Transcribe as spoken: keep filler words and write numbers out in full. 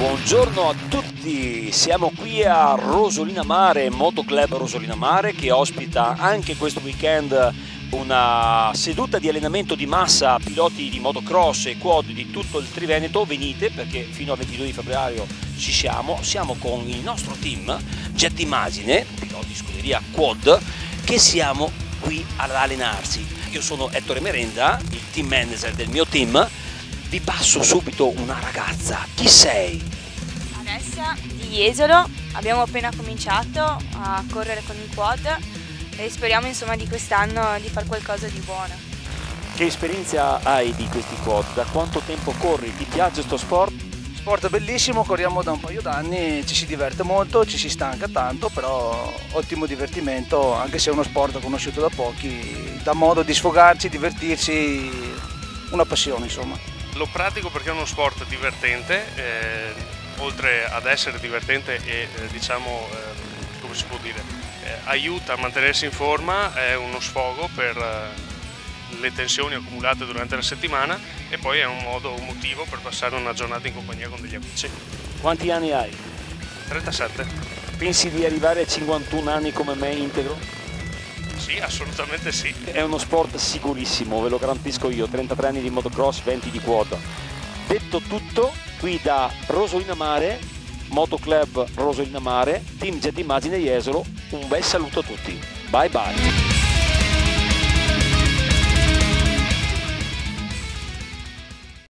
Buongiorno a tutti, siamo qui a Rosolina Mare, Motoclub Rosolina Mare, che ospita anche questo weekend una seduta di allenamento di massa a piloti di motocross e quad di tutto il Triveneto. Venite perché fino al ventidue di febbraio ci siamo, siamo con il nostro team Jet Immagine, piloti scuderia quad, che siamo qui ad allenarsi. Io sono Ettore Merenda, il team manager del mio team. Vi passo subito una ragazza. Chi sei? Alessia di Jesolo, abbiamo appena cominciato a correre con il quad e speriamo insomma di quest'anno di fare qualcosa di buono. Che esperienza hai di questi quad? Da quanto tempo corri? Ti piace sto sport? Sport bellissimo, corriamo da un paio d'anni, ci si diverte molto, ci si stanca tanto, però ottimo divertimento, anche se è uno sport conosciuto da pochi, dà modo di sfogarci, divertirci, una passione insomma. Lo pratico perché è uno sport divertente, eh, oltre ad essere divertente e eh, diciamo, eh, come si può dire, eh, aiuta a mantenersi in forma, è uno sfogo per eh, le tensioni accumulate durante la settimana e poi è un modo, un motivo per passare una giornata in compagnia con degli amici. Quanti anni hai? trentasette. Pensi di arrivare a cinquantuno anni come me integro? Sì, assolutamente sì. È uno sport sicurissimo, ve lo garantisco io, trentatré anni di motocross, venti di quad. Detto tutto, qui da Rosolina Mare, Motoclub Rosolina Mare, Team Jet Immagine Jesolo, un bel saluto a tutti. Bye bye.